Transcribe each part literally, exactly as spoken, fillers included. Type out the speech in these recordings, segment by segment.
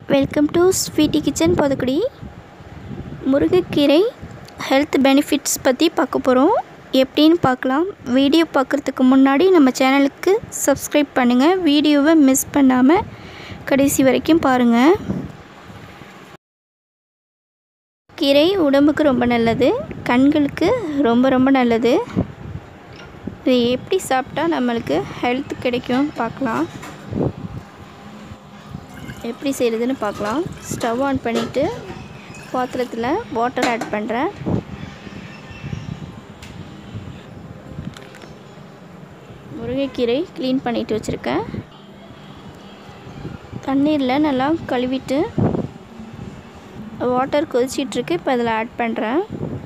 Welcome to Sweety kitchen பொதுக்குடி. முருங்கைக்கீரை health benefits பற்றி பார்க்க போகிறோம். எப்படின்னு பார்க்கலாம். வீடியோ பார்க்குறதுக்கு முன்னாடி நம்ம சேனலுக்கு சப்ஸ்கிரைப் பண்ணுங்கள். வீடியோவை மிஸ் பண்ணாமல் கடைசி வரைக்கும் பாருங்கள். கீரை உடம்புக்கு ரொம்ப நல்லது, கண்களுக்கு ரொம்ப ரொம்ப நல்லது. இதை எப்படி சாப்பிட்டா நம்மளுக்கு ஹெல்த் கிடைக்கும் பார்க்கலாம். எப்படி செய்கிறதுன்னு பார்க்கலாம். ஸ்டவ் ஆன் பண்ணிவிட்டு பாத்திரத்தில் வாட்டர் ஆட் பண்ணுறேன். முருங்கைக்கீரை க்ளீன் பண்ணிவிட்டு வச்சுருக்கேன். தண்ணீரில் நல்லா கழுவிட்டு வாட்டர் கொதிச்சிட்ருக்கு. இப்போ அதில் ஆட் பண்ணுறேன்.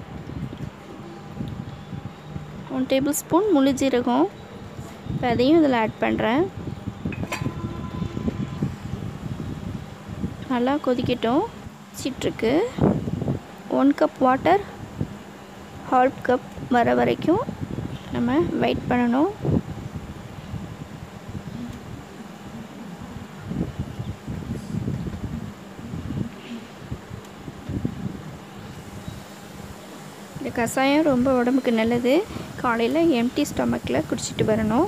ஒன் டேபிள் ஸ்பூன் முழு ஜீரகம், இப்போ அதையும் இதில் ஆட் பண்ணுறேன். நல்லா கொதிக்கட்டும். கொதிச்சிட்ருக்கு. One cup water half cup வர வரைக்கும் நம்ம வெயிட் பண்ணணும். இந்த கஷாயம் ரொம்ப உடம்புக்கு நல்லது. காலையில் எம்டி ஸ்டொமக்கில் குடிச்சிட்டு வரணும்.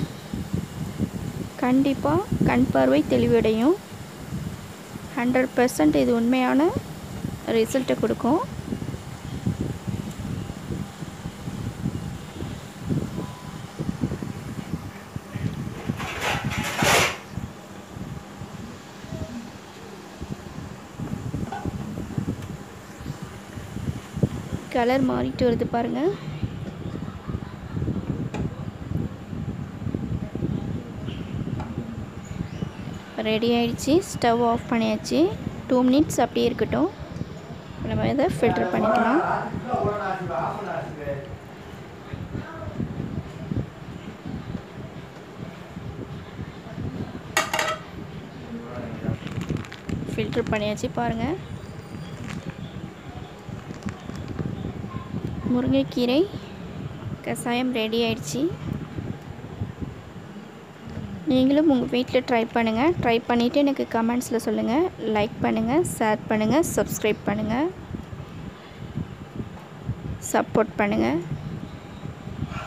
கண்டிப்பாக கண் பார்வை தெளிவடையும். ஹண்ட்ரட் பர்சன்ட் இது உண்மையான ரிசல்ட்டை கொடுக்கும். கலர் மாறிட்டு வருது பாருங்கள். ரெடி ஆகிடுச்சு. ஸ்டவ் ஆஃப் பண்ணியாச்சு. டூ மினிட்ஸ் அப்படியே இருக்கட்டும். நம்ம இதை ஃபில்டர் பண்ணிக்கலாம். ஃபில்டர் பண்ணியாச்சு பாருங்கள். முருங்கைக்கீரை கஷாயம் ரெடி ஆகிடுச்சு. நீங்களும் உங்கள் வீட்டில் ட்ரை பண்ணுங்கள். ட்ரை பண்ணிவிட்டு எனக்கு கமெண்ட்ஸில் சொல்லுங்கள். லைக் பண்ணுங்கள், ஷேர் பண்ணுங்கள், சப்ஸ்கிரைப் பண்ணுங்கள், சப்போர்ட் பண்ணுங்கள்.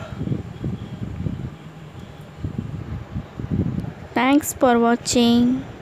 தேங்க்ஸ் ஃபார் வாட்சிங்.